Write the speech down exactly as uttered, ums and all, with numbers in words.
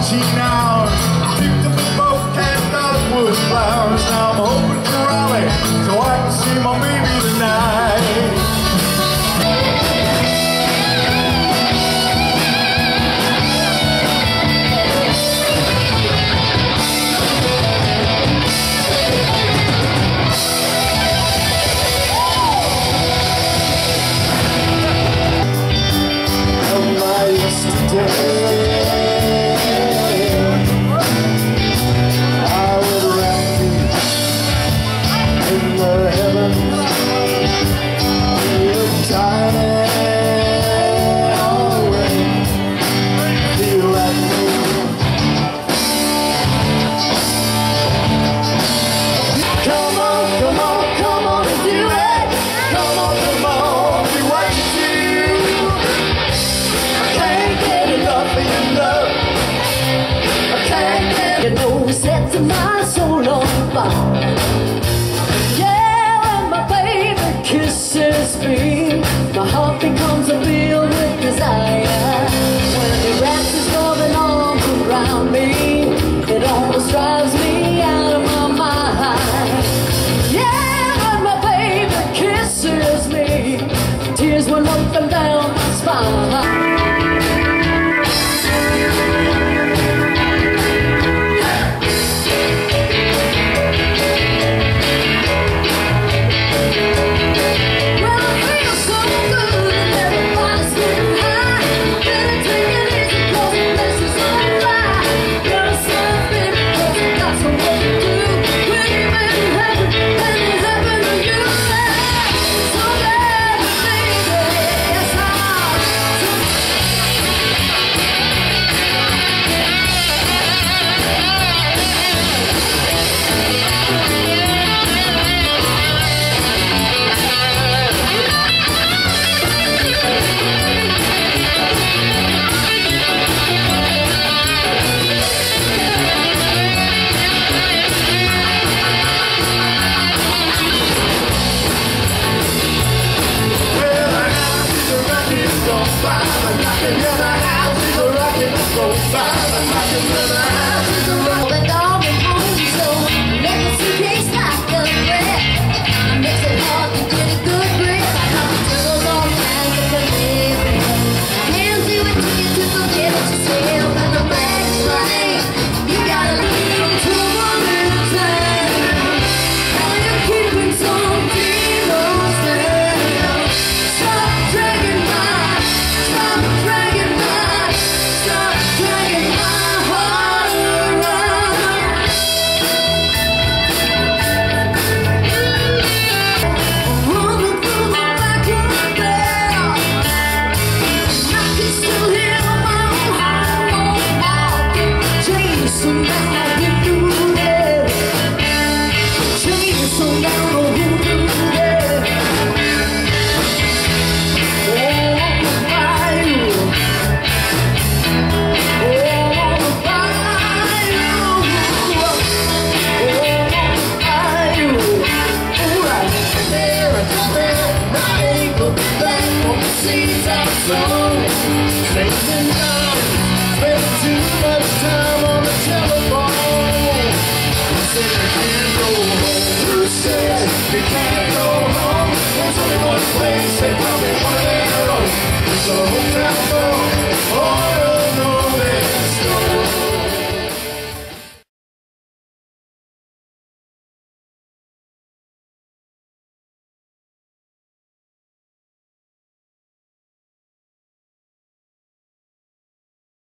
eighteen hours. Picked up a boat and got wood flowers. Now I'm hoping to rally so I can see my baby tonight. My soul on fire. Yeah, when my baby kisses me, my heart becomes a filled with desire. When he wraps his loving arms around me, it almost drives me out of my mind. Yeah, when my baby kisses me, tears will run them down my spine. Some